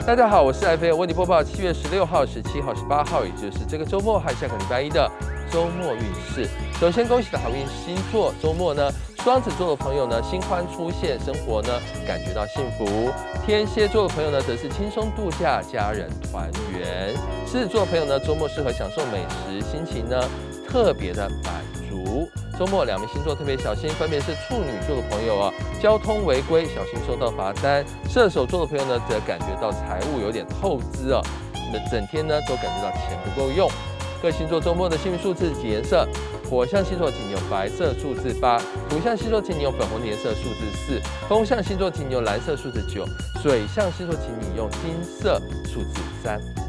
大家好，我是艾菲，为你播报7月16号、17号、18号，也就是这个周末和下个礼拜一的周末运势。首先恭喜的好运星座，周末呢，双子座的朋友呢，新欢出现，生活呢感觉到幸福；天蝎座的朋友呢，则是轻松度假，家人团圆；狮子座的朋友呢，周末适合享受美食，心情呢特别的满足。周末两名星座特别小心，分别是处女座的朋友交通违规小心收到罚单；射手座的朋友呢，则感觉到财务有点透支整天呢都感觉到钱不够用。各星座周末的幸运数字及颜色：火象星座请你用白色数字8，土象星座请你用粉红颜色数字4，风象星座请你用蓝色数字9，水象星座请你用金色数字3。